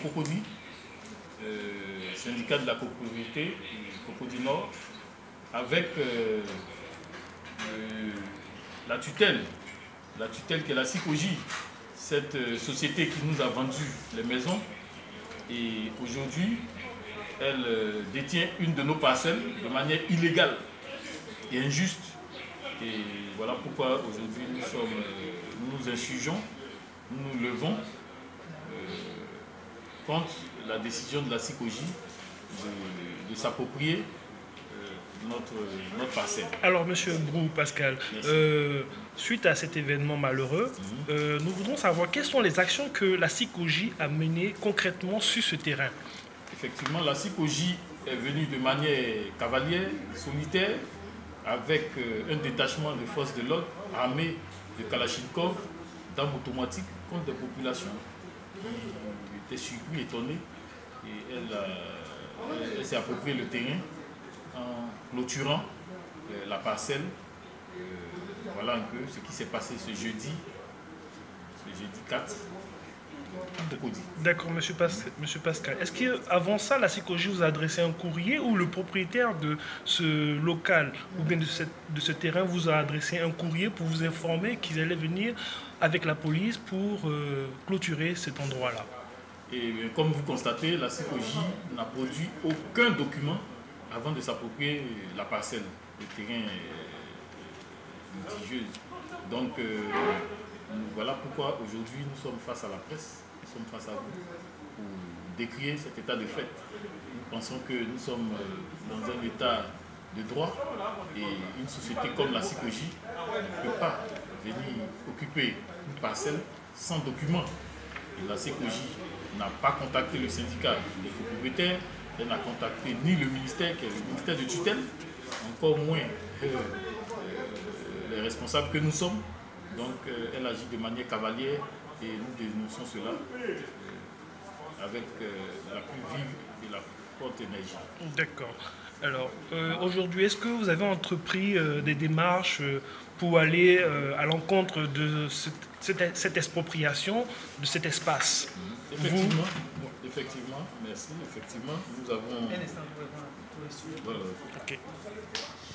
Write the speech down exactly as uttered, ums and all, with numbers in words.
Cocody, euh, syndicat de la copropriété, Cocody Nord, avec euh, euh, la tutelle, la tutelle qui est la SICOGI, cette euh, société qui nous a vendu les maisons. Et aujourd'hui, elle euh, détient une de nos parcelles de manière illégale et injuste. Et voilà pourquoi aujourd'hui nous sommes, euh, nous nous insurgeons, nous nous levons euh, contre la décision de la SICOGI de, de s'approprier euh, notre, notre parcelle. Alors, Monsieur Brou Pascal, euh, suite à cet événement malheureux, mm-hmm. euh, nous voudrons savoir quelles sont les actions que la SICOGI a menées concrètement sur ce terrain. Effectivement, la SICOGI est venue de manière cavalière, solitaire, avec euh, un détachement de forces de l'ordre armées de Kalachnikov, d'armes automatiques contre des populations qui étaient surpris, étonnées. Et elle, euh, elle, elle s'est approprié le terrain en clôturant euh, la parcelle. Euh, voilà un peu ce qui s'est passé ce jeudi, ce jeudi quatre. D'accord, monsieur, Pas monsieur Pascal. Est-ce qu'avant ça, la SICOGI vous a adressé un courrier ou le propriétaire de ce local ou bien de, cette, de ce terrain vous a adressé un courrier pour vous informer qu'ils allaient venir avec la police pour euh, clôturer cet endroit-là? Et comme vous constatez, la SICOGI n'a produit aucun document avant de s'approprier la parcelle, le terrain euh, litigieux. Donc, euh, voilà pourquoi aujourd'hui nous sommes face à la presse, nous sommes face à vous pour décrier cet état de fait. Nous pensons que nous sommes dans un état de droit et une société comme la SICOGI ne peut pas venir occuper une parcelle sans document. Et la SICOGI n'a pas contacté le syndicat des copropriétaires, elle n'a contacté ni le ministère, qui est le ministère de tutelle, encore moins euh, euh, les responsables que nous sommes. Donc euh, elle agit de manière cavalière et nous dénonçons cela euh, avec euh, la plus vive et la forte énergie. D'accord. Alors euh, aujourd'hui, est-ce que vous avez entrepris euh, des démarches euh, pour aller euh, à l'encontre de cette, cette, cette expropriation de cet espace? Effectivement, vous... effectivement, merci. Effectivement, nous avons... Okay.